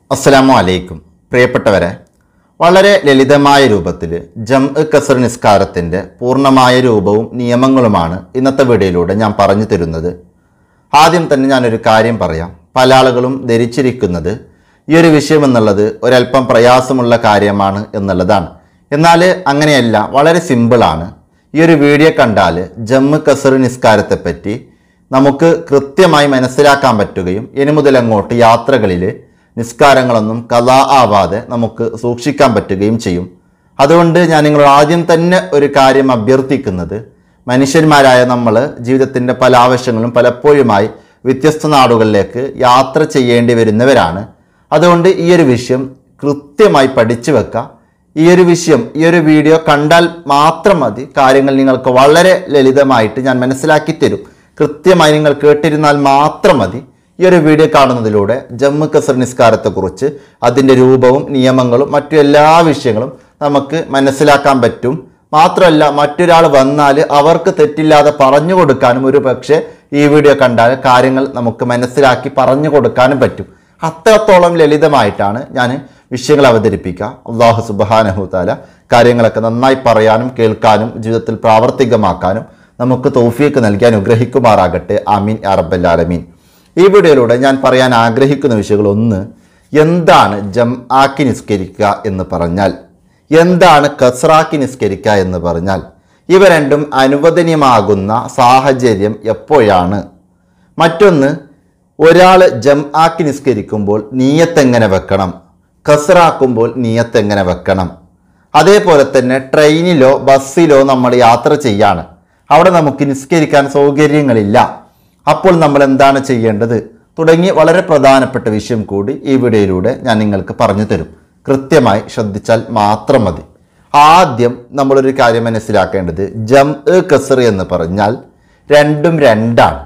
അസ്സലാമു അലൈക്കും. പ്രിയപ്പെട്ടവരെ, വളരെ ലളിതമായ രൂപത്തിൽ ജംഅ് കസ്ർ നിസ്കാരത്തിൻ്റെ പൂർണ്ണമായ രൂപവും നിയമങ്ങളുമാണ് ഇന്നത്തെ വീഡിയോയിലൂടെ ഞാൻ പറഞ്ഞു തരുന്നത്. ആദ്യം തന്നെ ഞാനൊരു കാര്യം പറയാം. പല ആളുകളും ധരിച്ചിരിക്കുന്നത് ഈ ഒരു വിഷയം എന്നുള്ളത് ഒരല്പം പ്രയാസമുള്ള കാര്യമാണ് എന്നുള്ളതാണ്. എന്നാൽ അങ്ങനെയല്ല, വളരെ സിമ്പിളാണ്. ഈ ഒരു വീഡിയോ കണ്ടാൽ ജംഅ് കസ്ർ നിസ്കാരത്തെപ്പറ്റി നമുക്ക് കൃത്യമായി മനസ്സിലാക്കാൻ പറ്റുകയും ഇനി മുതൽ അങ്ങോട്ട് യാത്രകളിൽ നിസ്കാരങ്ങളൊന്നും ഖളാ ആവാതെ നമുക്ക് സൂക്ഷിക്കാൻ പറ്റുകയും ചെയ്യും. അതുകൊണ്ട് ഞാൻ നിങ്ങളോട് ആദ്യം തന്നെ ഒരു കാര്യം അഭ്യർത്ഥിക്കുന്നത്, മനുഷ്യന്മാരായ നമ്മൾ ജീവിതത്തിൻ്റെ പല ആവശ്യങ്ങളും പലപ്പോഴുമായി വ്യത്യസ്ത നാടുകളിലേക്ക് യാത്ര ചെയ്യേണ്ടി വരുന്നവരാണ്. അതുകൊണ്ട് ഈ ഒരു വിഷയം കൃത്യമായി പഠിച്ചു വെക്കുക. ഈ ഒരു വീഡിയോ കണ്ടാൽ മാത്രം മതി. കാര്യങ്ങൾ നിങ്ങൾക്ക് വളരെ ലളിതമായിട്ട് ഞാൻ മനസ്സിലാക്കി തരും. കൃത്യമായി നിങ്ങൾ കേട്ടിരുന്നാൽ മാത്രം മതി. ഈ ഒരു വീഡിയോ കാണുന്നതിലൂടെ ജംഅ് കസ്ർ നിസ്കാരത്തെക്കുറിച്ച് അതിൻ്റെ രൂപവും നിയമങ്ങളും മറ്റു എല്ലാ വിഷയങ്ങളും നമുക്ക് മനസ്സിലാക്കാൻ പറ്റും. മാത്രമല്ല, മറ്റൊരാൾ വന്നാൽ അവർക്ക് തെറ്റില്ലാതെ പറഞ്ഞു കൊടുക്കാനും ഒരു പക്ഷേ ഈ വീഡിയോ കണ്ടാൽ കാര്യങ്ങൾ നമുക്ക് മനസ്സിലാക്കി പറഞ്ഞു കൊടുക്കാനും പറ്റും. അത്രത്തോളം ലളിതമായിട്ടാണ് ഞാൻ വിഷയങ്ങൾ അവതരിപ്പിക്കുക. അല്ലാഹു സുബ്ഹാനഹു തആല കാര്യങ്ങളൊക്കെ നന്നായി പറയാനും കേൾക്കാനും ജീവിതത്തിൽ പ്രാവർത്തികമാക്കാനും നമുക്ക് തൗഫീഖ് നൽകി അനുഗ്രഹിക്കുമാറാകട്ടെ. ആമീൻ യാ റബ്ബൽ ആലമീൻ. ഈ വീഡിയോയിലൂടെ ഞാൻ പറയാൻ ആഗ്രഹിക്കുന്ന വിഷയങ്ങൾ: ഒന്ന്, എന്താണ് ജംആക്കി നിസ്കരിക്കുക എന്ന് പറഞ്ഞാൽ, എന്താണ് കസ്റാക്കി നിസ്കരിക്കുക എന്ന് പറഞ്ഞാൽ, ഇവ രണ്ടും അനുവദനീയമാകുന്ന സാഹചര്യം എപ്പോഴാണ്. മറ്റൊന്ന്, ഒരാൾ ജംആക്കി നിസ്കരിക്കുമ്പോൾ നിയ്യത്ത് എങ്ങനെ വെക്കണം, കസ്റാക്കുമ്പോൾ നിയ്യത്ത് എങ്ങനെ വെക്കണം. അതേപോലെ തന്നെ ട്രെയിനിലോ ബസ്സിലോ നമ്മൾ യാത്ര ചെയ്യാണ്, അവിടെ നമുക്ക് നിസ്കരിക്കാൻ സൗകര്യങ്ങളില്ല, അപ്പോൾ നമ്മൾ എന്താണ് ചെയ്യേണ്ടത് തുടങ്ങി വളരെ പ്രധാനപ്പെട്ട വിഷയം കൂടി ഈ വീഡിയോയിലൂടെ ഞാൻ നിങ്ങൾക്ക് പറഞ്ഞു തരും. കൃത്യമായി ശ്രദ്ധിച്ചാൽ മാത്രം മതി. ആദ്യം നമ്മളൊരു കാര്യം മനസ്സിലാക്കേണ്ടത്, ജംഅ് കസ്ർ എന്ന് പറഞ്ഞാൽ രണ്ടും രണ്ടാണ്.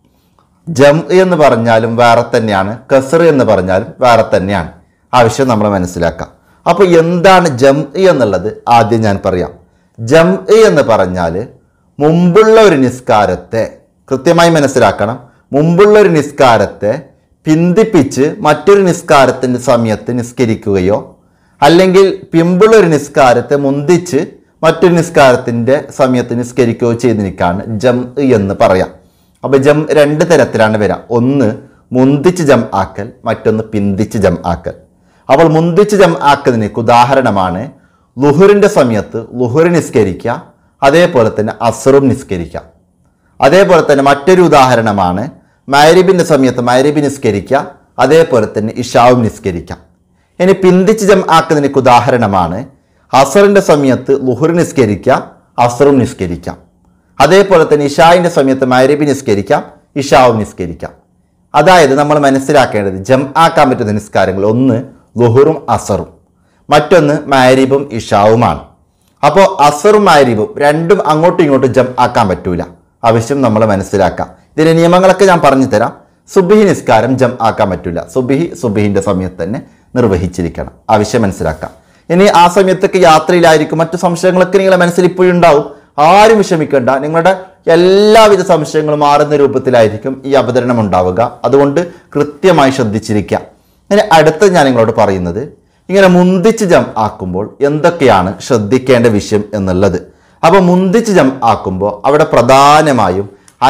ജംഅ് എന്ന് പറഞ്ഞാലും വേറെ തന്നെയാണ്, കസ്ർ എന്ന് പറഞ്ഞാലും വേറെ തന്നെയാണ്. ആവശ്യം നമ്മൾ മനസ്സിലാക്കാം. അപ്പോൾ എന്താണ് ജംഅ് എന്നുള്ളത് ആദ്യം ഞാൻ പറയാം. ജംഅ് എന്ന് പറഞ്ഞാൽ മുമ്പുള്ള ഒരു നിസ്കാരത്തെ, കൃത്യമായി മനസ്സിലാക്കണം, മുമ്പുള്ള ഒരു നിസ്കാരത്തെ പിന്തിപ്പിച്ച് മറ്റൊരു നിസ്കാരത്തിൻ്റെ സമയത്ത് നിസ്കരിക്കുകയോ അല്ലെങ്കിൽ പിമ്പുള്ള ഒരു നിസ്കാരത്തെ മുന്തിച്ച് മറ്റൊരു നിസ്കാരത്തിൻ്റെ സമയത്ത് നിസ്കരിക്കുകയോ ചെയ്തതിനേക്കാണ് ജംഅ് എന്ന് പറയാം. അപ്പോൾ രണ്ട് തരത്തിലാണ് വരിക. ഒന്ന് മുന്തിച്ച് ജംആക്കൽ, മറ്റൊന്ന് പിന്തിച്ച് ജംആക്കൽ. അപ്പോൾ മുന്തിച്ച് ജംആക്കലിനേക്ക് ഉദാഹരണമാണ് ളുഹറിൻ്റെ സമയത്ത് ളുഹർ നിസ്കരിക്കുക, അതേപോലെ തന്നെ അസ്റും നിസ്കരിക്കുക. അതേപോലെ തന്നെ മറ്റൊരു ഉദാഹരണമാണ് മഗ്‌രിബിൻ്റെ സമയത്ത് മഗ്‌രിബ് നിസ്കരിക്കുക, അതേപോലെ തന്നെ ഇശാവും നിസ്കരിക്കാം. ഇനി പിന്തിച്ച് ജംആക്കുന്നതിന് ഉദാഹരണമാണ് അസ്റിൻ്റെ സമയത്ത് ളുഹർ നിസ്കരിക്കുക, അസ്റും നിസ്കരിക്കാം. അതേപോലെ തന്നെ ഇശായിൻ്റെ സമയത്ത് മഗ്‌രിബ് നിസ്കരിക്കാം, ഇശാവും നിസ്കരിക്കാം. അതായത് നമ്മൾ മനസ്സിലാക്കേണ്ടത്, ജംആക്കാൻ പറ്റുന്ന നിസ്കാരങ്ങൾ ഒന്ന് ളുഹറും അസ്റും, മറ്റൊന്ന് മഗ്‌രിബും ഇശാവുമാണ്. അപ്പോൾ അസ്റും മഗ്‌രിബും രണ്ടും അങ്ങോട്ടും ഇങ്ങോട്ടും ജംആക്കാൻ പറ്റൂല. ആവശ്യം നമ്മൾ മനസ്സിലാക്കാം. ഇതിൻ്റെ നിയമങ്ങളൊക്കെ ഞാൻ പറഞ്ഞു തരാം. സുബ്ഹി നിസ്കാരം ജംആക്കാൻ പറ്റില്ല. സുബ്ഹിൻ്റെ സമയത്ത് തന്നെ നിർവഹിച്ചിരിക്കണം. ആവശ്യം മനസ്സിലാക്കാം. ഇനി ആ സമയത്തൊക്കെ യാത്രയിലായിരിക്കും, മറ്റു സംശയങ്ങളൊക്കെ നിങ്ങളുടെ മനസ്സിൽ ഇപ്പോഴും ഉണ്ടാവും. ആരും വിഷമിക്കേണ്ട. നിങ്ങളുടെ എല്ലാവിധ സംശയങ്ങളും മാറുന്ന രൂപത്തിലായിരിക്കും ഈ അവതരണം ഉണ്ടാവുക. അതുകൊണ്ട് കൃത്യമായി ശ്രദ്ധിച്ചിരിക്കുക. ഇനി അടുത്ത ഞാൻ നിങ്ങളോട് പറയുന്നത്, ഇങ്ങനെ മുന്തിച്ച് ജംആക്കുമ്പോൾ എന്തൊക്കെയാണ് ശ്രദ്ധിക്കേണ്ട വിഷയം എന്നുള്ളത്. അപ്പോൾ മുന്തിച്ച് ജംആക്കുമ്പോൾ അവിടെ പ്രധാനമായും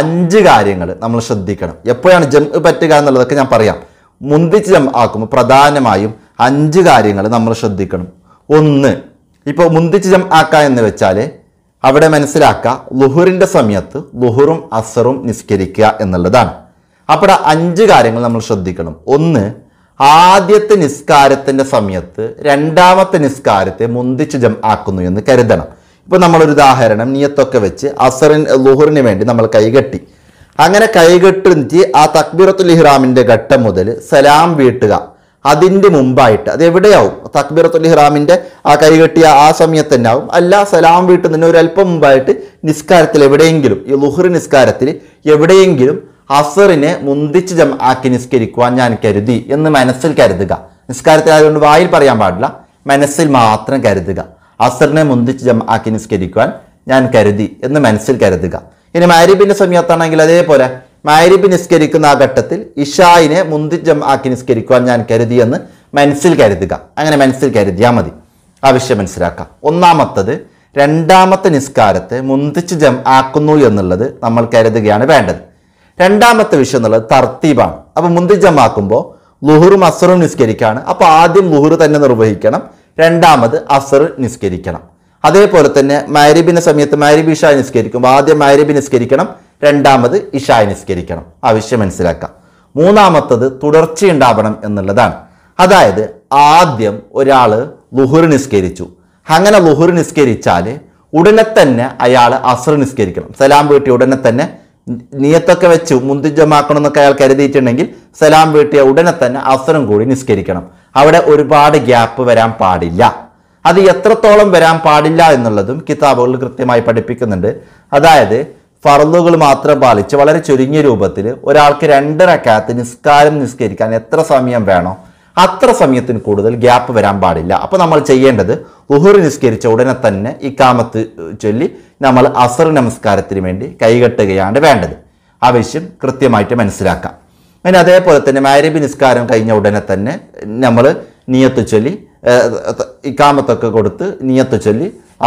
5 കാര്യങ്ങൾ നമ്മൾ ശ്രദ്ധിക്കണം. എപ്പോഴാണ് ജംഅ് പറ്റുക എന്നുള്ളതൊക്കെ ഞാൻ പറയാം. മുന്തിച്ച് ജംആക്കുമ്പോൾ പ്രധാനമായും 5 കാര്യങ്ങൾ നമ്മൾ ശ്രദ്ധിക്കണം. ഒന്ന്, ഇപ്പോൾ മുന്തിച്ച് ജംആക്കുക എന്ന് വെച്ചാൽ അവിടെ മനസ്സിലാക്കുക, ളുഹറിൻ്റെ സമയത്ത് ളുഹറും അസ്റും നിസ്കരിക്കുക എന്നുള്ളതാണ്. അപ്പോൾ 5 കാര്യങ്ങൾ നമ്മൾ ശ്രദ്ധിക്കണം. ഒന്ന്, ആദ്യത്തെ നിസ്കാരത്തിൻ്റെ സമയത്ത് രണ്ടാമത്തെ നിസ്കാരത്തെ മുന്തിച്ച് ജംആക്കുന്നു എന്ന് കരുതണം. ഇപ്പോൾ നമ്മളൊരു ഉദാഹരണം നിയത്തൊക്കെ വെച്ച് ളുഹറിന് വേണ്ടി നമ്മൾ കൈകെട്ടി. അങ്ങനെ കൈകെട്ടിട്ട് ആ തക്ബീറത്തുൽ ഇഹ്റാമിൻ്റെ ഘട്ടം മുതൽ സലാം വീട്ടുക. അതിൻ്റെ മുമ്പായിട്ട്, അത് എവിടെയാവും, തക്ബീറത്തുൽ ഇഹ്റാമിൻ്റെ ആ കൈകെട്ടിയ ആ സമയത്ത് തന്നെ ആവും. അല്ല, സലാം വീട്ടുന്നതിന് ഒരല്പം മുമ്പായിട്ട് നിസ്കാരത്തിൽ എവിടെയെങ്കിലും, ഈ ളുഹർ നിസ്കാരത്തിൽ എവിടെയെങ്കിലും അസ്റിനെ മുന്തിച്ച് ജംആക്കി നിസ്കരിക്കുവാൻ ഞാൻ കരുതി എന്ന് മനസ്സിൽ കരുതുക. നിസ്കാരത്തിൽ ആയതുകൊണ്ട് വായിൽ പറയാൻ പാടില്ല, മനസ്സിൽ മാത്രം കരുതുക. അസ്റിനെ മുന്തിച്ച് ജംആക്കി നിസ്കരിക്കുവാൻ ഞാൻ കരുതി എന്ന് മനസ്സിൽ കരുതുക. ഇനി മഗ്‌രിബിൻ്റെ സമയത്താണെങ്കിൽ അതേപോലെ മഗ്‌രിബ് നിസ്കരിക്കുന്ന ആ ഘട്ടത്തിൽ ഇശായിനെ മുന്തിച്ച് ജംആക്കി നിസ്കരിക്കുവാൻ ഞാൻ കരുതിയെന്ന് മനസ്സിൽ കരുതുക. അങ്ങനെ മനസ്സിൽ കരുതിയാൽ മതി. ആവശ്യം മനസ്സിലാക്കാം. ഒന്നാമത്തത് രണ്ടാമത്തെ നിസ്കാരത്തെ മുന്തിച്ച് ജം ആക്കുന്നു എന്നുള്ളത് നമ്മൾ കരുതുകയാണ് വേണ്ടത്. രണ്ടാമത്തെ വിഷയം എന്നുള്ളത് തർത്തീബാണ്. അപ്പോൾ മുന്തിച്ച് ജം ആക്കുമ്പോൾ ലുഹുറും അസറും നിസ്കരിക്കുകയാണ്. അപ്പോൾ ആദ്യം ലുഹുർ തന്നെ നിർവഹിക്കണം, രണ്ടാമത് അസർ നിസ്കരിക്കണം. അതേപോലെ തന്നെ മഗ്‌രിബിന്റെ സമയത്ത് മഗ്‌രിബ് ഇശാ നിസ്കരിക്കുമ്പോൾ ആദ്യം മഗ്‌രിബ് നിസ്കരിക്കണം, രണ്ടാമത് ഇശാ നിസ്കരിക്കണം. ആവശ്യം മനസ്സിലാക്കാം. മൂന്നാമത്തത് തുടർച്ചയുണ്ടാവണം എന്നുള്ളതാണ്. അതായത് ആദ്യം ഒരാൾ ലുഹുർ നിസ്കരിച്ചു, അങ്ങനെ ലുഹുർ നിസ്കരിച്ചാൽ ഉടനെ തന്നെ അയാൾ അസർ നിസ്കരിക്കണം. സലാം വീട്ടിയ ഉടനെ തന്നെ നിയത്തൊക്കെ വെച്ചു മുന്തിജമാക്കണം എന്നൊക്കെ അയാൾ കരുതിയിട്ടുണ്ടെങ്കിൽ സലാം വീട്ടിയ ഉടനെ തന്നെ അസറും കൂടി നിസ്കരിക്കണം. അവിടെ ഒരുപാട് ഗ്യാപ്പ് വരാൻ പാടില്ല. അത് എത്രത്തോളം വരാൻ പാടില്ല എന്നുള്ളതും കിതാബുകൾ കൃത്യമായി പഠിപ്പിക്കുന്നുണ്ട്. അതായത് ഫർളുകൾ മാത്രം പാലിച്ച് വളരെ ചുരുങ്ങിയ രൂപത്തിൽ ഒരാൾക്ക് 2 റക്അത്ത് നിസ്കാരം നിസ്കരിക്കാൻ എത്ര സമയം വേണോ അത്ര സമയത്തിന് കൂടുതൽ ഗ്യാപ്പ് വരാൻ പാടില്ല. അപ്പോൾ നമ്മൾ ചെയ്യേണ്ടത് ളുഹുർ നിസ്കരിച്ച ഉടനെ തന്നെ ഇഖാമത്ത് ചൊല്ലി നമ്മൾ അസർ നമസ്കാരത്തിന് വേണ്ടി കൈകെട്ടുകയാണ് വേണ്ടത്. ആവശ്യം കൃത്യമായിട്ട് മനസ്സിലാക്കാം. പിന്നെ അതേപോലെ തന്നെ മഗ്‌രിബ് നിസ്കാരം കഴിഞ്ഞ ഉടനെ തന്നെ നമ്മൾ നിയത്ത് ചൊല്ലി ഇഖാമത്തൊക്കെ കൊടുത്ത് നിയത്ത് ചൊല്ലി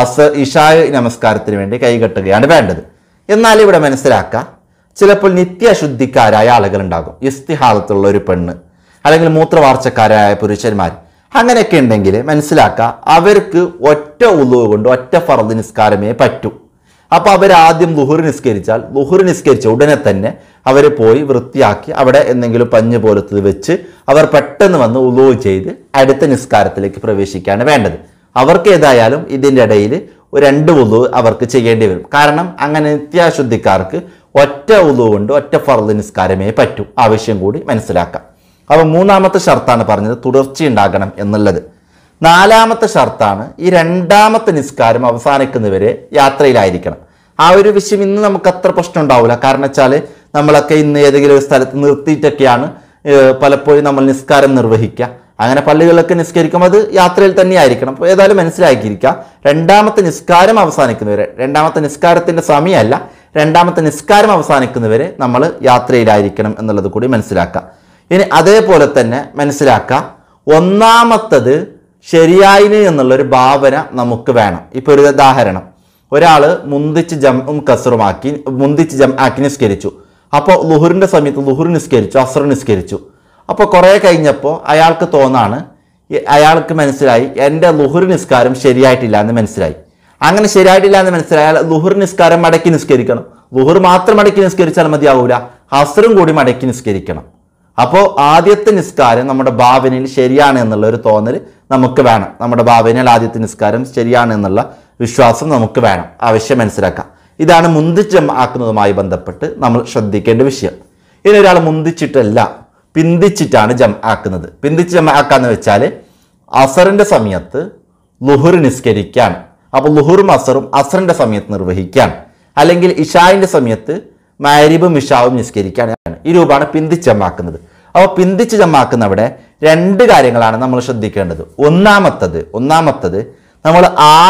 ഇശാ നമസ്കാരത്തിന് വേണ്ടി കൈകെട്ടുകയാണ് വേണ്ടത്. എന്നാൽ ഇവിടെ മനസ്സിലാക്കുക, ചിലപ്പോൾ നിത്യശുദ്ധിക്കാരായ ആളുകൾ ഉണ്ടാകും. ഇസ്തിഹാദത്തുള്ള ഒരു പെണ്ണ് അല്ലെങ്കിൽ മൂത്രവാർച്ചക്കാരായ പുരുഷന്മാർ അങ്ങനെയൊക്കെ ഉണ്ടെങ്കിൽ മനസ്സിലാക്കുക, അവർക്ക് ഒറ്റ ഉളുവ് കൊണ്ട് ഒറ്റ ഫർദ് നിസ്കാരമേ പറ്റൂ. അപ്പോൾ അവർ ആദ്യം ളുഹുർ നിസ്കരിച്ചാൽ ളുഹുർ നിസ്കരിച്ച ഉടനെ തന്നെ അവർ പോയി വൃത്തിയാക്കി അവിടെ എന്തെങ്കിലും പഞ്ഞ് പോലത്തത് വെച്ച് അവർ പെട്ടെന്ന് വന്ന് ഉളുവ് ചെയ്ത് അടുത്ത നിസ്കാരത്തിലേക്ക് പ്രവേശിക്കുകയാണ് വേണ്ടത്. അവർക്ക് ഏതായാലും ഇതിൻ്റെ ഇടയിൽ 2 ഉളുവ് അവർക്ക് ചെയ്യേണ്ടി വരും. കാരണം അങ്ങനെ നിത്യാശുദ്ധിക്കാർക്ക് ഒറ്റ ഉളുവ് കൊണ്ട് ഒറ്റ ഫർദ് നിസ്കാരമേ പറ്റൂ. ആവശ്യം കൂടി മനസ്സിലാക്കാം. അപ്പോൾ മൂന്നാമത്തെ ഷർത്താണ് പറഞ്ഞത് തുടർച്ചയുണ്ടാകണം എന്നുള്ളത്. നാലാമത്തെ ഷർത്താണ് ഈ രണ്ടാമത്തെ നിസ്കാരം അവസാനിക്കുന്നവരെ യാത്രയിലായിരിക്കണം. ആ ഒരു വിഷയം ഇന്ന് നമുക്ക് അത്ര പ്രശ്നം ഉണ്ടാവില്ല. കാരണം വെച്ചാൽ നമ്മളൊക്കെ ഇന്ന് ഏതെങ്കിലും ഒരു സ്ഥലത്ത് നിർത്തിയിട്ടൊക്കെയാണ് പലപ്പോഴും നമ്മൾ നിസ്കാരം നിർവഹിക്കുക. അങ്ങനെ പള്ളികളിലൊക്കെ നിസ്കരിക്കും, അത് യാത്രയിൽ തന്നെ ആയിരിക്കണം. അപ്പോൾ ഏതായാലും മനസ്സിലാക്കിയിരിക്കുക, രണ്ടാമത്തെ നിസ്കാരം അവസാനിക്കുന്നവരെ, രണ്ടാമത്തെ നിസ്കാരത്തിൻ്റെ സമയമല്ല, രണ്ടാമത്തെ നിസ്കാരം അവസാനിക്കുന്നവരെ നമ്മൾ യാത്രയിലായിരിക്കണം എന്നുള്ളത് കൂടി മനസ്സിലാക്കുക. ഇനി അതേപോലെ തന്നെ മനസ്സിലാക്കുക, ഒന്നാമത്തത് ശരിയായിന് എന്നുള്ളൊരു ഭാവന നമുക്ക് വേണം. ഇപ്പോൾ ഒരു ഉദാഹരണം, ഒരാൾ മുന്തിച്ച് ജംഉം കസറുമാക്കി മുന്തിച്ച് ജം ആക്കി നിസ്കരിച്ചു. അപ്പോൾ ളുഹുറിൻ്റെ സമയത്ത് ളുഹുർ നിസ്കരിച്ചു, അസ്ർ നിസ്കരിച്ചു. അപ്പോൾ കുറേ കഴിഞ്ഞപ്പോൾ അയാൾക്ക് തോന്നാണ്, അയാൾക്ക് മനസ്സിലായി എൻ്റെ ളുഹുർ നിസ്കാരം ശരിയായിട്ടില്ല എന്ന് മനസ്സിലായി. അങ്ങനെ ശരിയായിട്ടില്ല എന്ന് മനസ്സിലായാൽ ളുഹുർ നിസ്കാരം മടക്കി നിസ്കരിക്കണം. ളുഹുർ മാത്രം മടക്കി നിസ്കരിച്ചാൽ മതിയാവൂല, അസ്റും കൂടി മടക്കി നിസ്കരിക്കണം. അപ്പോൾ ആദ്യത്തെ നിസ്കാരം നമ്മുടെ ഭാവനയിൽ ശരിയാണ് എന്നുള്ള ഒരു തോന്നൽ നമുക്ക് വേണം. നമ്മുടെ ഭാവനയിൽ ആദ്യത്തെ നിസ്കാരം ശരിയാണ് എന്നുള്ള വിശ്വാസം നമുക്ക് വേണം. ആവശ്യം മനസ്സിലാക്കാം. ഇതാണ് മുന്തിച്ച് ജം ആക്കുന്നതുമായി ബന്ധപ്പെട്ട് നമ്മൾ ശ്രദ്ധിക്കേണ്ട വിഷയം. ഇനി ഒരാൾ മുന്തിച്ചിട്ടല്ല, പിന്തിച്ചിട്ടാണ് ജം ആക്കുന്നത്. പിന്തിച്ച് ജം ആക്കാന്ന് വെച്ചാൽ അസറിൻ്റെ സമയത്ത് ളുഹുർ നിസ്കരിക്കാൻ, അപ്പോൾ ളുഹുറും അസറും അസറിൻ്റെ സമയത്ത് നിർവഹിക്കാൻ, അല്ലെങ്കിൽ ഇശായിൻ്റെ സമയത്ത് മഗ്‌രിബും ഇശാവും നിസ്കരിക്കാനാണ്. ഈ രൂപമാണ് പിന്തിച്ച് ജമാക്കുന്നത്. അപ്പോൾ പിന്തിച്ച് ജമാക്കുന്നവിടെ 2 കാര്യങ്ങളാണ് നമ്മൾ ശ്രദ്ധിക്കേണ്ടത്. ഒന്നാമത്തത് നമ്മൾ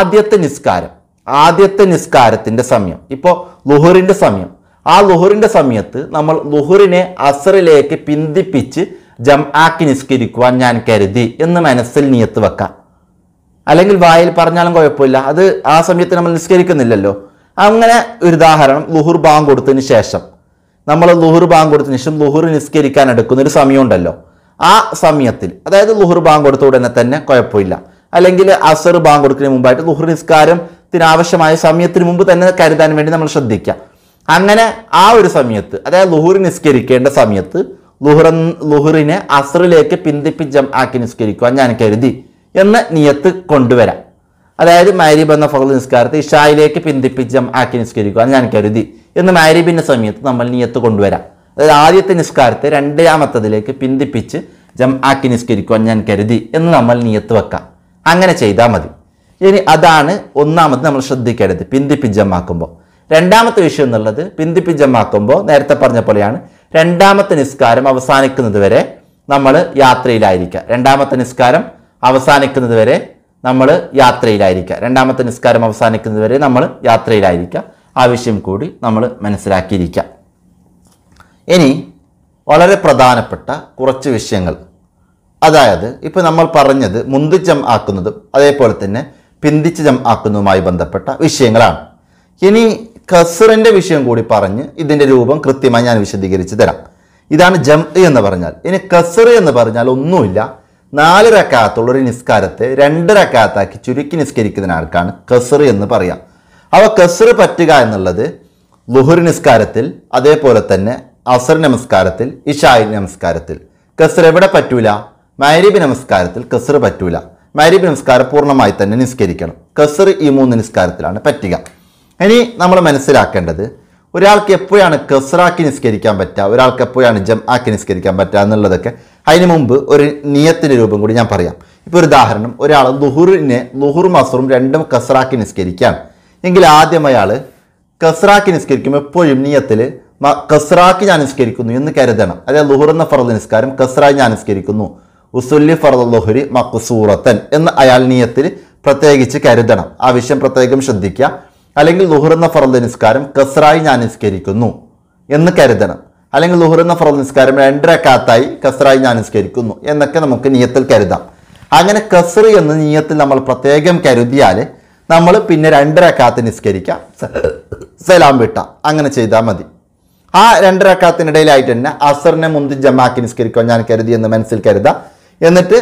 ആദ്യത്തെ നിസ്കാരത്തിൻ്റെ സമയം, ഇപ്പോൾ ളുഹുറിൻ്റെ സമയം, ആ ളുഹുറിൻ്റെ സമയത്ത് നമ്മൾ ളുഹുറിനെ അസറിലേക്ക് പിന്തിപ്പിച്ച് ജം ആക്കി നിസ്കരിക്കുവാൻ ഞാൻ കരുതി എന്ന് മനസ്സിൽ നിയത്ത് വെക്കാം. അല്ലെങ്കിൽ വായിൽ പറഞ്ഞാലും കുഴപ്പമില്ല, അത് ആ സമയത്ത് നമ്മൾ നിസ്കരിക്കുന്നില്ലല്ലോ. അങ്ങനെ ഒരു ഉദാഹരണം, ളുഹുർ ബാങ്ക് കൊടുത്തതിന് ശേഷം നമ്മൾ ളുഹുർ ബാങ്ക് കൊടുത്തതിന് ശേഷം ളുഹുർ നിസ്കരിക്കാൻ എടുക്കുന്ന ഒരു സമയമുണ്ടല്ലോ, ആ സമയത്തിൽ, അതായത് ളുഹുർ ബാങ്ക് കൊടുത്ത ഉടനെ തന്നെ കുഴപ്പമില്ല, അല്ലെങ്കിൽ അസർ ബാങ്ക് കൊടുക്കുന്നതിന് മുമ്പായിട്ട് ളുഹുർ നിസ്കാരത്തിന് ആവശ്യമായ സമയത്തിന് മുമ്പ് തന്നെ കരുതാൻ വേണ്ടി നമ്മൾ ശ്രദ്ധിക്കുക. അങ്ങനെ ആ ഒരു സമയത്ത്, അതായത് ളുഹുർ നിസ്കരിക്കേണ്ട സമയത്ത് ളുഹുറിനെ അസറിലേക്ക് പിന്തിപ്പിച്ച് ജം ആക്കി നിസ്കരിക്കുവാൻ ഞാൻ കരുതി എന്ന് നിയത്ത് കൊണ്ടുവരാം. അതായത് മഗ്‌രിബ് എന്ന ഫർദ് നിസ്കാരത്തെ ഇശായിലേക്ക് പിന്തിപ്പിച്ച് ജം ആക്കി നിസ്കരിക്കുവാൻ ഞാൻ കരുതി എന്ന് മഗ്‌രിബിൻ്റെ സമയത്ത് നമ്മൾ നിയത്ത് കൊണ്ടുവരാം. അതായത് ആദ്യത്തെ നിസ്കാരത്തെ രണ്ടാമത്തതിലേക്ക് പിന്തിപ്പിച്ച് ജം ആക്കി നിസ്കരിക്കുവാൻ ഞാൻ കരുതി എന്ന് നമ്മൾ നിയത്ത് വെക്കാം. അങ്ങനെ ചെയ്താൽ മതി. ഇനി അതാണ് ഒന്നാമത് നമ്മൾ ശ്രദ്ധിക്കേണ്ടത് പിന്തിപ്പിച്ച് ജം ആക്കുമ്പോൾ. രണ്ടാമത്തെ വിഷയം എന്നുള്ളത് പിന്തിപ്പിച്ച് ജം ആക്കുമ്പോൾ നേരത്തെ പറഞ്ഞ പോലെയാണ്, രണ്ടാമത്തെ നിസ്കാരം അവസാനിക്കുന്നത് വരെ നമ്മൾ യാത്രയിലായിരിക്കുക. രണ്ടാമത്തെ നിസ്കാരം അവസാനിക്കുന്നത് വരെ നമ്മൾ യാത്രയിലായിരിക്കുക. ആവശ്യം കൂടി നമ്മൾ അതായത് ഇപ്പോൾ നമ്മൾ പറഞ്ഞത് മുന്തി ജം ആക്കുന്നതും അതേപോലെ തന്നെ പിന്തിച്ച് ജം ആക്കുന്നതുമായി ബന്ധപ്പെട്ട വിഷയങ്ങളാണ്. ഇനി കസറിൻ്റെ വിഷയം കൂടി പറഞ്ഞ് ഇതിൻ്റെ രൂപം കൃത്യമായി ഞാൻ വിശദീകരിച്ച് തരാം. ഇതാണ് ജം എന്ന് പറഞ്ഞാൽ. ഇനി കസർ എന്ന് പറഞ്ഞാൽ ഒന്നുമില്ല, 4 റക്അത്തുള്ള ഒരു നിസ്കാരത്തെ 2 റക്അത്താക്കി ചുരുക്കി നിസ്കരിക്കുന്നതിനാൾക്കാണ് കസർ എന്ന് പറയാം. അവ കസർ പറ്റുക എന്നുള്ളത് ളുഹുർ നിസ്കാരത്തിൽ, അതേപോലെ തന്നെ അസർ നമസ്കാരത്തിൽ, ഇശാഇ നമസ്കാരത്തിൽ. കസർ എവിടെ പറ്റൂല? മഗ്രിബ് നമസ്കാരത്തിൽ കസർ പറ്റൂല. മഗ്രിബ് നമസ്കാരം പൂർണ്ണമായി തന്നെ നിസ്കരിക്കണം. കസർ ഈ 3 നിസ്കാരത്തിലാണ് പറ്റുക. ഇനി നമ്മൾ മനസ്സിലാക്കേണ്ടത് ഒരാൾക്ക് എപ്പോഴാണ് കസറാക്കി നിസ്കരിക്കാൻ പറ്റുക, ഒരാൾക്ക് എപ്പോഴാണ് ജം ആക്കി നിസ്കരിക്കാൻ പറ്റുക എന്നുള്ളതൊക്കെ അതിന് മുമ്പ് ഒരു നിയത്തിൻ്റെ രൂപം കൂടി ഞാൻ പറയാം. ഇപ്പോൾ ഒരു ഉദാഹരണം, ഒരാൾ ളുഹുറും അസറും രണ്ടും കസറാക്കി നിസ്കരിക്കുകയാണ് എങ്കിൽ ആദ്യം അയാൾ കസറാക്കി നിസ്കരിക്കുമ്പോൾ എപ്പോഴും നിയത്തിൽ കസറാക്കി ഞാൻ നിസ്കരിക്കുന്നു എന്ന് കരുതണം. അതായത് ളുഹുർ എന്ന ഫർദ് നിസ്കാരം കസറായി ഞാൻ നിസ്കരിക്കുന്നു, ഉസുല്ലി ഫർദ് ളുഹുരി മഖ്സൂറത്തൻ എന്ന് അയാൾ നിയത്തിൽ പ്രത്യേകിച്ച് കരുതണം. ആ വിഷയം പ്രത്യേകം ശ്രദ്ധിക്കുക. അല്ലെങ്കിൽ ളുഹുർ എന്ന ഫർദ് നിസ്കാരം കസറായി ഞാൻ നിസ്കരിക്കുന്നു എന്ന് കരുതണം. അല്ലെങ്കിൽ ളുഹുർ എന്ന ഫർദ് നിസ്കാരം 2 റക്അത്തായി കസറായി ഞാൻ നിസ്കരിക്കുന്നു എന്നൊക്കെ നമുക്ക് നിയത്തിൽ കരുതാം. അങ്ങനെ കസർ എന്ന് നിയത്തിൽ നമ്മൾ പ്രത്യേകം കരുതിയാൽ നമ്മൾ പിന്നെ 2 റക്അത്ത് നിസ്കരിക്കാം, സലാം വിട്ടാം, അങ്ങനെ ചെയ്താൽ മതി. ആ 2 റക്അത്തിനിടയിലായിട്ട് തന്നെ അസറിനെ മുന്തി ജമാക്കി നിസ്കരിക്കാൻ ഞാൻ കരുതി എന്ന് മനസ്സിൽ കരുതാം. എന്നിട്ട്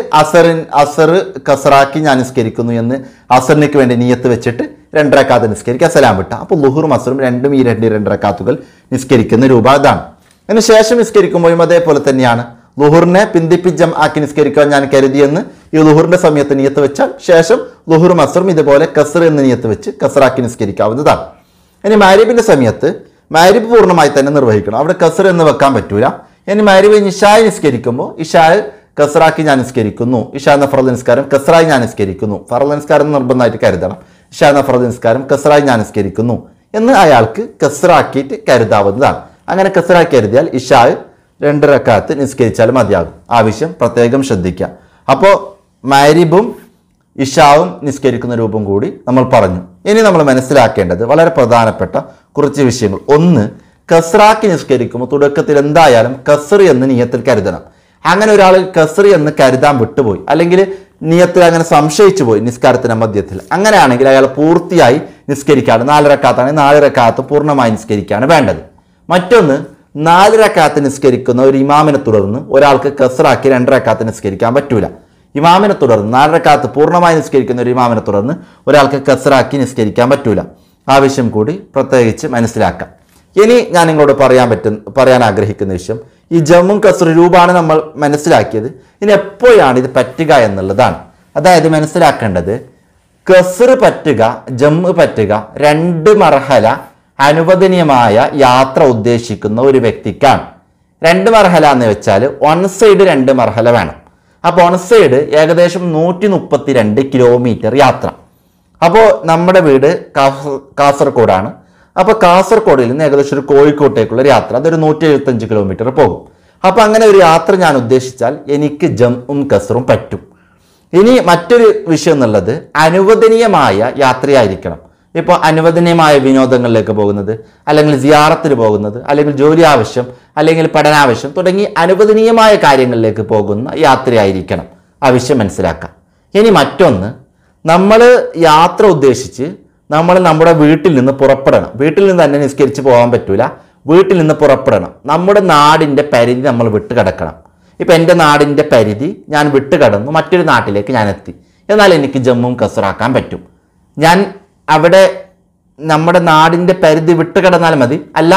അസർ കസറാക്കി ഞാൻ നിസ്കരിക്കുന്നു എന്ന് അസറിനേക്ക് വേണ്ടി നിയത്ത് വെച്ചിട്ട് 2 റക്അത്ത് നിസ്കരിക്കുക, സലാം വിട്ടാം. അപ്പോൾ ളുഹുറും അസറും രണ്ടും ഈ 2 റക്അത്തുകൾ നിസ്കരിക്കുന്ന രൂപ അതാണ്. അതിന് ശേഷം നിസ്കരിക്കുമ്പോഴും അതേപോലെ തന്നെയാണ്. ളുഹുറിനെ പിന്തിപ്പി ജം ആക്കി നിസ്കരിക്കാൻ ഞാൻ കരുതിയെന്ന് ഈ ളുഹുറിന്റെ സമയത്ത് നിയത്ത് വെച്ചാൽ ശേഷം ളുഹുറും അസറും ഇതുപോലെ കസർ എന്ന് നിയത്ത് വെച്ച് കസറാക്കി നിസ്കരിക്കാവുന്നതാണ്. ഇനി മഗ്രിബിന്റെ സമയത്ത് മഗ്രിബ് പൂർണ്ണമായി തന്നെ നിർവഹിക്കണം, അവിടെ കസർ എന്ന് വെക്കാൻ പറ്റൂല. ഇനി മഗ്രിബ് ഇശാഇ നിസ്കരിക്കുമ്പോൾ ഇശാഇ കസറാക്കി ഞാൻ നിസ്കരിക്കുന്നു, ഇശാ എന്ന ഫർദ് നിസ്കാരം കസറായി ഞാൻ നിസ്കരിക്കുന്നു, ഫർദ് നിസ്കാരം നിർബന്ധമായിട്ട് കരുതണം, ഇശാ എന്ന ഫർദ് നിസ്കാരം കസറായി ഞാൻ നിസ്കരിക്കുന്നു എന്ന് അയാൾക്ക് കസറാക്കിയിട്ട് കരുതാവുന്നതാണ്. അങ്ങനെ കസറാക്കി കരുതിയാൽ ഇശാഇ 2 റക്അത്ത് നിസ്കരിച്ചാൽ മതിയാകും. ആവശ്യം പ്രത്യേകം ശ്രദ്ധിക്കുക. അപ്പോൾ മഗ്രിബും ഇശാവും നിസ്കരിക്കുന്ന രൂപം കൂടി നമ്മൾ പറഞ്ഞു. ഇനി നമ്മൾ മനസ്സിലാക്കേണ്ടത് വളരെ പ്രധാനപ്പെട്ട കുറച്ച് വിഷയങ്ങൾ. ഒന്ന്, കസറാക്കി നിസ്കരിക്കുമ്പോൾ തുടക്കത്തിൽ എന്തായാലും കസർ എന്ന് നിയത്തിൽ കരുതണം. അങ്ങനെ ഒരാൾ കസർ എന്ന് കരുതാൻ വിട്ടുപോയി, അല്ലെങ്കിൽ നിയത്തിൽ അങ്ങനെ സംശയിച്ചു പോയി നിസ്കാരത്തിന്റെ മധ്യത്തിൽ, അങ്ങനെയാണെങ്കിൽ അയാൾ പൂർത്തിയായി നിസ്കരിക്കാണ്. 4 റക്അത്താണെങ്കിൽ 4 റക്അത്ത് പൂർണ്ണമായി നിസ്കരിക്കുകയാണ് വേണ്ടത്. മറ്റൊന്ന്, 4 റക്അത്ത് നിസ്കരിക്കുന്ന ഒരു ഇമാമിനെ തുടർന്ന് ഒരാൾക്ക് കസറാക്കി 2 റക്അത്ത് നിസ്കരിക്കാൻ പറ്റൂല. ഇമാമിനെ തുടർന്ന് 4 റക്അത്ത് പൂർണ്ണമായി നിസ്കരിക്കുന്ന ഒരു ഇമാമിനെ തുടർന്ന് ഒരാൾക്ക് കസറാക്കി നിസ്കരിക്കാൻ പറ്റൂല. ആവശ്യം കൂടി പ്രത്യേകിച്ച് മനസ്സിലാക്കാം. ഇനി ഞാൻ നിങ്ങളോട് പറയാൻ ആഗ്രഹിക്കുന്ന വിഷയം, ഈ ജമ്മും കസർ രൂപമാണ് നമ്മൾ മനസ്സിലാക്കിയത്. ഇനി എപ്പോഴാണ് ഇത് പറ്റുക എന്നുള്ളതാണ്. അതായത് മനസ്സിലാക്കേണ്ടത് കസർ പറ്റുക, ജമ്മ് പറ്റുക 2 മർഹല അനുവദനീയമായ യാത്ര ഉദ്ദേശിക്കുന്ന ഒരു വ്യക്തിക്കാണ്. 2 മർഹല എന്ന് വെച്ചാൽ വൺ സൈഡ് 2 മർഹല വേണം. അപ്പോൾ വൺ സൈഡ് ഏകദേശം 132 കിലോമീറ്റർ യാത്ര. അപ്പോൾ നമ്മുടെ വീട് കാസർഗോഡാണ്. അപ്പോൾ കാസർഗോഡിൽ നിന്ന് ഏകദേശം ഒരു കോഴിക്കോട്ടേക്കുള്ള ഒരു യാത്ര, അതൊരു 175 കിലോമീറ്റർ പോകും. അപ്പോൾ അങ്ങനെ ഒരു യാത്ര ഞാൻ ഉദ്ദേശിച്ചാൽ എനിക്ക് ജംഉം കസറും പറ്റും. ഇനി മറ്റൊരു വിഷയം എന്നുള്ളത് അനുവദനീയമായ യാത്രയായിരിക്കണം. ഇപ്പോൾ അനുവദനീയമായ വിനോദങ്ങളിലേക്ക് പോകുന്നത്, അല്ലെങ്കിൽ സിയാറത്തിന് പോകുന്നത്, അല്ലെങ്കിൽ ജോലി ആവശ്യം, അല്ലെങ്കിൽ പഠനാവശ്യം തുടങ്ങി അനുവദനീയമായ കാര്യങ്ങളിലേക്ക് പോകുന്ന യാത്രയായിരിക്കണം. ആവശ്യം മനസ്സിലാക്കാം. ഇനി മറ്റൊന്ന്, നമ്മൾ യാത്ര ഉദ്ദേശിച്ച് നമ്മൾ നമ്മുടെ വീട്ടിൽ നിന്ന് പുറപ്പെടണം. വീട്ടിൽ നിന്ന് തന്നെ നിസ്കരിച്ച് പോകാൻ പറ്റൂല, വീട്ടിൽ നിന്ന് പുറപ്പെടണം. നമ്മുടെ നാടിൻ്റെ പരിധി നമ്മൾ വിട്ട് കിടക്കണം. ഇപ്പം എൻ്റെ നാടിൻ്റെ പരിധി ഞാൻ വിട്ട് കടന്നു മറ്റൊരു നാട്ടിലേക്ക് ഞാൻ എത്തി, എന്നാൽ എനിക്ക് ജമ്മും കസറാക്കാൻ പറ്റും. ഞാൻ അവിടെ നമ്മുടെ നാടിൻ്റെ പരിധി വിട്ട് കിടന്നാൽ മതി, അല്ല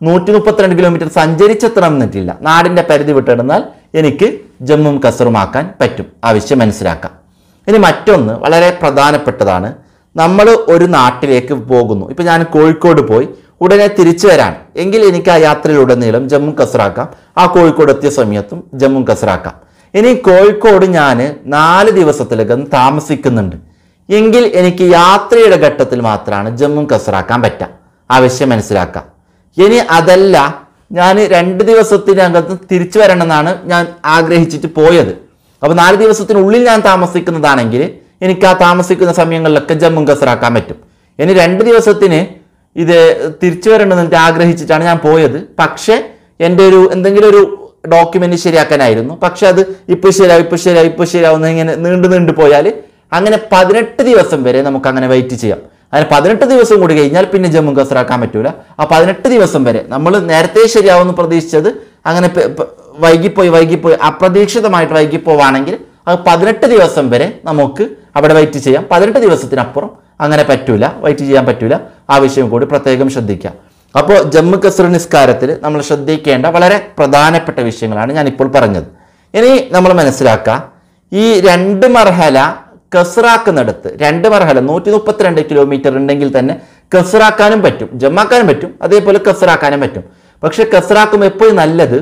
132 കിലോമീറ്റർ സഞ്ചരിച്ചെത്തണം എന്നിട്ടില്ല. നാടിൻ്റെ പരിധി വിട്ട് കിടന്നാൽ എനിക്ക് ജമ്മും കസറുമാക്കാൻ പറ്റും. ആവശ്യം മനസ്സിലാക്കാം. ഇനി മറ്റൊന്ന് വളരെ പ്രധാനപ്പെട്ടതാണ്. നമ്മൾ ഒരു നാട്ടിലേക്ക് പോകുന്നു. ഇപ്പം ഞാൻ കോഴിക്കോട് പോയി ഉടനെ തിരിച്ചു വരാൻ എങ്കിൽ എനിക്ക് ആ യാത്രയിലുടനീളം ജമ്മും കസറാക്കാം. ആ കോഴിക്കോട് എത്തിയ സമയത്തും ജമ്മും കസറാക്കാം. ഇനി കോഴിക്കോട് ഞാൻ 4 ദിവസത്തിലകം താമസിക്കുന്നുണ്ട് എങ്കിൽ എനിക്ക് യാത്രയുടെ ഘട്ടത്തിൽ മാത്രമാണ് ജമ്മും കസറാക്കാൻ പറ്റുക. ആവശ്യം മനസ്സിലാക്കാം. ഇനി അതല്ല, ഞാൻ 2 ദിവസത്തിനകത്ത് തിരിച്ചു വരണമെന്നാണ് ഞാൻ ആഗ്രഹിച്ചിട്ട് പോയത്. അപ്പോൾ 4 ദിവസത്തിനുള്ളിൽ ഞാൻ താമസിക്കുന്നതാണെങ്കിൽ എനിക്ക് ആ താമസിക്കുന്ന സമയങ്ങളിലൊക്കെ ജമ്മും കസറാക്കാൻ പറ്റും. ഇനി 2 ദിവസത്തിന് ഇത് തിരിച്ചു വരണമെന്ന് ആഗ്രഹിച്ചിട്ടാണ് ഞാൻ പോയത്, പക്ഷേ എൻ്റെ എന്തെങ്കിലും ഒരു ഡോക്യുമെന്റ് ശരിയാക്കാനായിരുന്നു. പക്ഷെ അത് ഇപ്പോൾ ശരിയാവുന്ന ഇങ്ങനെ നീണ്ടു പോയാൽ അങ്ങനെ 18 ദിവസം വരെ നമുക്ക് അങ്ങനെ വെയിറ്റ് ചെയ്യാം. അങ്ങനെ 18 ദിവസം കൂടി കഴിഞ്ഞാൽ പിന്നെ ജമ്മു കസറാക്കാൻ പറ്റൂല. ആ 18 ദിവസം വരെ നമ്മൾ നേരത്തെ ശരിയാവുമെന്ന് പ്രതീക്ഷിച്ചത് അങ്ങനെ വൈകിപ്പോയി അപ്രതീക്ഷിതമായിട്ട് വൈകിപ്പോവാണെങ്കിൽ അത് 18 ദിവസം വരെ നമുക്ക് അവിടെ വെയിറ്റ് ചെയ്യാം. 18 ദിവസത്തിനപ്പുറം അങ്ങനെ പറ്റൂല, വെയിറ്റ് ചെയ്യാൻ പറ്റൂല. ആ വിഷയം കൂടി പ്രത്യേകം ശ്രദ്ധിക്കാം. അപ്പോൾ ജമ്മു കസർ നിസ്കാരത്തിൽ നമ്മൾ ശ്രദ്ധിക്കേണ്ട വളരെ പ്രധാനപ്പെട്ട വിഷയങ്ങളാണ് ഞാനിപ്പോൾ പറഞ്ഞത്. ഇനി നമ്മൾ മനസ്സിലാക്കുക, ഈ 2 മർഹല കസറാക്കുന്നിടത്ത് 2 മർഹല 132 കിലോമീറ്റർ ഉണ്ടെങ്കിൽ തന്നെ കസറാക്കാനും പറ്റും, ജമ്മാക്കാനും പറ്റും, അതേപോലെ കസറാക്കാനും പറ്റും. പക്ഷെ കസറാക്കുമ്പോൾ എപ്പോഴും നല്ലത്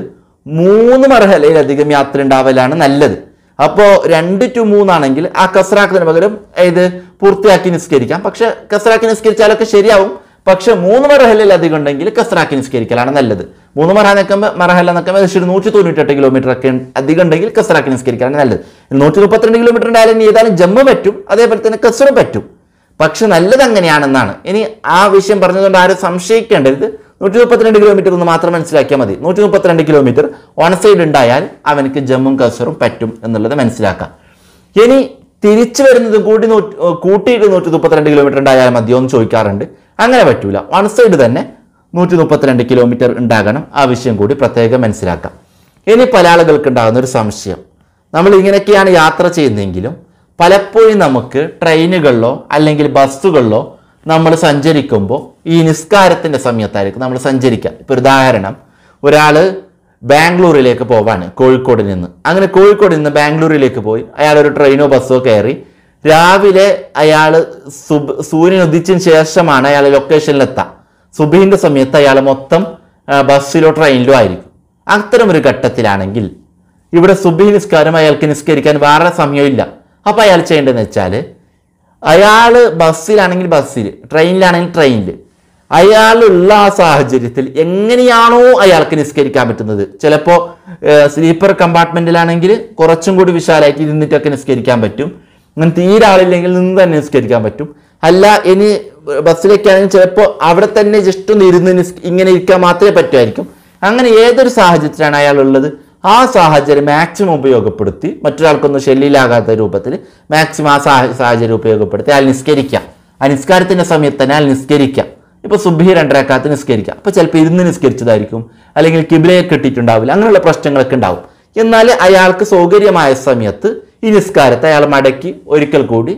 3 മർഹലയിലധികം യാത്ര ഉണ്ടാവലാണ് നല്ലത്. അപ്പോൾ 2 to 3 ആണെങ്കിൽ ആ കസറാക്കുന്നതിന് പകരം ഇത് പൂർത്തിയാക്കി നിസ്കരിക്കാം. പക്ഷെ കസറാക്കി നിസ്കരിച്ചാലൊക്കെ ശരിയാവും. പക്ഷെ 3 മർഹലയിലധികം ഉണ്ടെങ്കിൽ കസറാക്കി നിസ്കരിക്കലാണ് നല്ലത്. 3 മർഹല എന്നൊക്കെ 198 കിലോമീറ്റർ ഒക്കെ അധികം ഉണ്ടെങ്കിൽ കസറാക്കി നിസ്കരിക്കലാണ് നല്ലത്. 132 കിലോമീറ്റർ ഉണ്ടായാലും ഏതായാലും ജമ്മു പറ്റും, അതേപോലെ തന്നെ കസറും പറ്റും. പക്ഷെ നല്ലത് അങ്ങനെയാണെന്നാണ്. ഇനി ആ വിഷയം പറഞ്ഞതുകൊണ്ട് ആരും സംശയിക്കേണ്ടത്. 132 കിലോമീറ്റർ എന്ന് മാത്രം മനസ്സിലാക്കിയാൽ മതി. 132 കിലോമീറ്റർ വൺ സൈഡ് ഉണ്ടായാൽ അവനക്ക് ജമ്മും കസറും പറ്റും എന്നുള്ളത് മനസ്സിലാക്കാം. ഇനി തിരിച്ചു വരുന്നത് കൂട്ടിയിട്ട് 132 കിലോമീറ്റർ ഉണ്ടായാൽ മതിയോ എന്ന് ചോദിക്കാറുണ്ട്. അങ്ങനെ പറ്റൂല, വൺ സൈഡ് തന്നെ 132 കിലോമീറ്റർ ഉണ്ടാകണം. ആ വിഷയം കൂടി പ്രത്യേകം മനസ്സിലാക്കാം. ഇനി പല ആളുകൾക്ക് ഉണ്ടാകുന്ന ഒരു സംശയം, നമ്മൾ ഇങ്ങനെയൊക്കെയാണ് യാത്ര ചെയ്യുന്നതെങ്കിലും പലപ്പോഴും നമുക്ക് ട്രെയിനുകളിലോ അല്ലെങ്കിൽ ബസ്സുകളിലോ നമ്മൾ സഞ്ചരിക്കുമ്പോൾ ഈ നിസ്കാരത്തിൻ്റെ സമയത്തായിരിക്കും നമ്മൾ സഞ്ചരിക്കുക. ഇപ്പോൾ ഒരു ഉദാഹരണം, ഒരാൾ ബാംഗ്ലൂരിലേക്ക് പോവാണ് കോഴിക്കോട് നിന്ന്. അങ്ങനെ കോഴിക്കോട് നിന്ന് ബാംഗ്ലൂരിലേക്ക് പോയി അയാൾ ഒരു ട്രെയിനോ ബസ്സോ കയറി രാവിലെ അയാൾ സൂര്യൻ ഉദിച്ചതിന് ശേഷമാണ് അയാൾ ലൊക്കേഷനിലെത്താം. സുബഹിൻ്റെ സമയത്ത് അയാൾ മൊത്തം ബസ്സിലോ ട്രെയിനിലോ ആയിരിക്കും. അത്തരം ഒരു ഘട്ടത്തിലാണെങ്കിൽ ഇവിടെ സുബഹി നിസ്കാരം അയാൾക്ക് നിസ്കരിക്കാൻ വേറെ സമയമില്ല. അപ്പോൾ അയാൾ ചെയ്യേണ്ടതെന്ന് വെച്ചാൽ അയാൾ ബസ്സിലാണെങ്കിൽ ബസ്സിൽ, ട്രെയിനിലാണെങ്കിൽ ട്രെയിനിൽ, അയാളുള്ള ആ സാഹചര്യത്തിൽ എങ്ങനെയാണോ അയാൾക്ക് നിസ്കരിക്കാൻ പറ്റുന്നത്, ചിലപ്പോൾ സ്ലീപ്പർ കമ്പാർട്ട്മെന്റിലാണെങ്കിൽ കുറച്ചും കൂടി വിശാലമായിട്ട് ഇരുന്നിട്ടൊക്കെ നിസ്കരിക്കാൻ പറ്റും. അങ്ങനെ തീരെ ആളില്ലെങ്കിൽ നിന്ന് തന്നെ നിസ്കരിക്കാൻ പറ്റും. അല്ല ഇനി ബസ്സിലേക്കാണെങ്കിൽ ചിലപ്പോൾ അവിടെ തന്നെ ജസ്റ്റ് ഒന്ന് ഇരുന്ന് ഇങ്ങനെ ഇരിക്കാൻ മാത്രമേ പറ്റുമായിരിക്കും. അങ്ങനെ ഏതൊരു സാഹചര്യത്തിലാണ് അയാളുള്ളത് ആ സാഹചര്യം മാക്സിമം ഉപയോഗപ്പെടുത്തി മറ്റൊരാൾക്കൊന്നും ശല്യമില്ലാകാത്ത രൂപത്തിൽ മാക്സിമം ആ സാഹചര്യം ഉപയോഗപ്പെടുത്തി അയാൾ നിസ്കരിക്കാം. ആ നിസ്കാരത്തിൻ്റെ സമയത്ത് തന്നെ അയാൾ നിസ്കരിക്കാം. ഇപ്പോൾ സുബ്ഹി 2 റക്അത്ത് നിസ്കരിക്കാം. അപ്പോൾ ചിലപ്പോൾ ഇരുന്ന് നിസ്കരിച്ചതായിരിക്കും, അല്ലെങ്കിൽ കിബ്ലയെ കെട്ടിയിട്ടുണ്ടാവില്ല, അങ്ങനെയുള്ള പ്രശ്നങ്ങളൊക്കെ ഉണ്ടാവും. എന്നാൽ അയാൾക്ക് സൗകര്യമായ സമയത്ത് ഈ നിസ്കാരത്തെ അയാൾ മടക്കി ഒരിക്കൽ കൂടി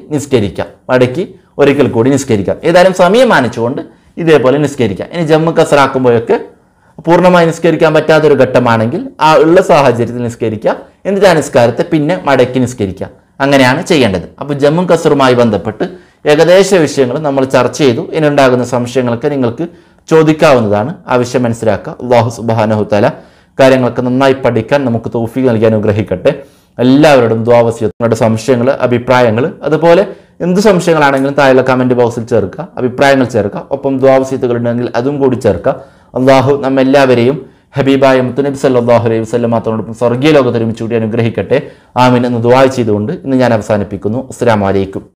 നിസ്കരിക്കാം. ഏതായാലും സമയം മാനിച്ചുകൊണ്ട് ഇതേപോലെ നിസ്കരിക്കാം. ഇനി ജമ്മു കസറാക്കുമ്പോഴൊക്കെ പൂർണ്ണമായി നിസ്കരിക്കാൻ പറ്റാത്തൊരു ഘട്ടമാണെങ്കിൽ ആ ഉള്ള സാഹചര്യത്തിൽ നിസ്കരിക്കുക, എന്നിട്ട് ആ നിസ്കാരത്തെ പിന്നെ മടക്കി നിസ്കരിക്കുക. അങ്ങനെയാണ് ചെയ്യേണ്ടത്. അപ്പോൾ ജമ്മു കസറുമായി ബന്ധപ്പെട്ട് ഏകദേശ വിഷയങ്ങൾ നമ്മൾ ചർച്ച ചെയ്തു. ഇനിയുണ്ടാകുന്ന സംശയങ്ങളൊക്കെ നിങ്ങൾക്ക് ചോദിക്കാവുന്നതാണ്. ആ വിഷയം മനസ്സിലാക്കുക. അല്ലാഹു സുബ്ഹാനഹു തആല കാര്യങ്ങളൊക്കെ നന്നായി പഠിക്കാൻ നമുക്ക് തൗഫീഖ് നൽകി അനുഗ്രഹിക്കട്ടെ. എല്ലാവരോടും ദുആ വസിയത്ത്, നിങ്ങളുടെ സംശയങ്ങൾ, അഭിപ്രായങ്ങൾ, അതുപോലെ എന്ത് സംശയങ്ങളാണെങ്കിലും താഴെ കമൻറ്റ് ബോക്സിൽ ചേർക്കുക, അഭിപ്രായങ്ങൾ ചേർക്കുക. ഒപ്പം ദുആ വസിയത്തുകൾ ഉണ്ടെങ്കിൽ അതും കൂടി ചേർക്കുക. അള്ളാഹു നമ്മെല്ലാവരെയും ഹബീബായ മുത്തുനബി സല്ലല്ലാഹു അലൈഹി വസല്ലം മാത്രോടൊപ്പം സ്വർഗീയ ലോകത്ത് ഒരുമിച്ച് കൂടി അനുഗ്രഹിക്കട്ടെ. ആമീൻ എന്ന് ദുആ ചെയ്തുകൊണ്ട് ഇന്ന് ഞാൻ അവസാനിപ്പിക്കുന്നു. അസ്സലാമു അലൈക്കും.